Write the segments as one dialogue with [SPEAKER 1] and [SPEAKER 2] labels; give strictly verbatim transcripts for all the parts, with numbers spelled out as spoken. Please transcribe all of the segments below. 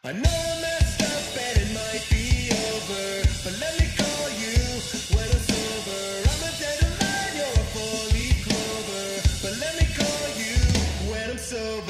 [SPEAKER 1] I know I messed up and it might be over, but let me call you when I'm sober. I'm a dandelion, you're a four-leaf clover, but let me call you when I'm sober.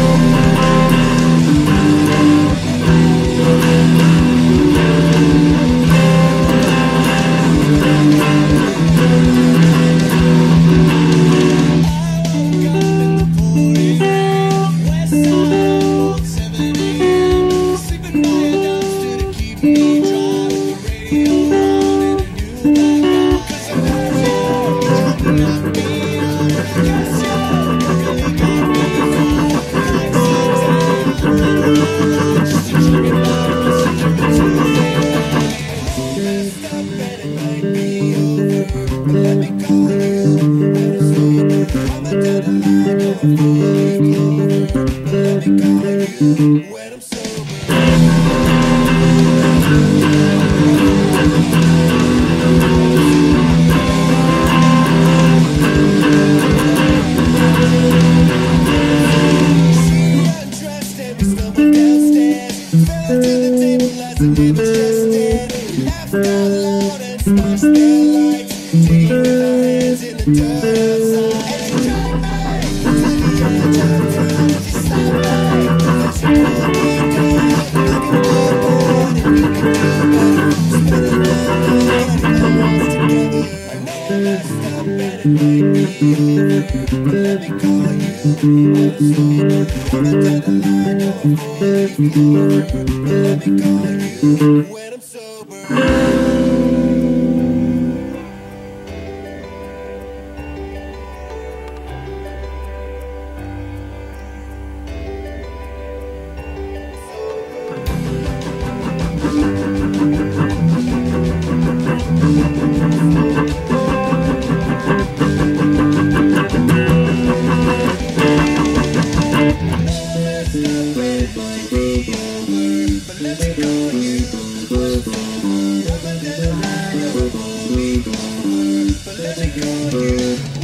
[SPEAKER 1] When I'm let me call you.